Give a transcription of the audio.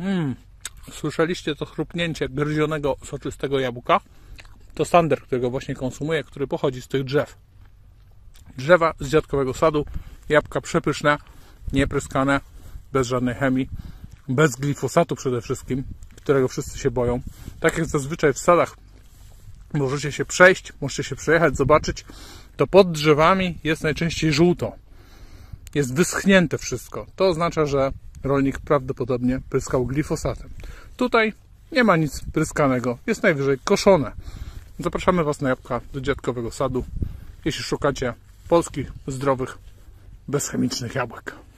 Słyszeliście to chrupnięcie gryzionego, soczystego jabłka? To Sander, którego właśnie konsumuję, który pochodzi z tych drzew. Drzewa z dziadkowego sadu, jabłka przepyszne, niepryskane, bez żadnej chemii, bez glifosatu przede wszystkim, którego wszyscy się boją. Tak jak zazwyczaj w sadach możecie się przejść, możecie się przejechać, zobaczyć, to pod drzewami jest najczęściej żółto. Jest wyschnięte wszystko. To oznacza, że rolnik prawdopodobnie pryskał glifosatem. Tutaj nie ma nic pryskanego, jest najwyżej koszone. Zapraszamy Was na jabłka do dziadkowego sadu, jeśli szukacie polskich, zdrowych, bezchemicznych jabłek.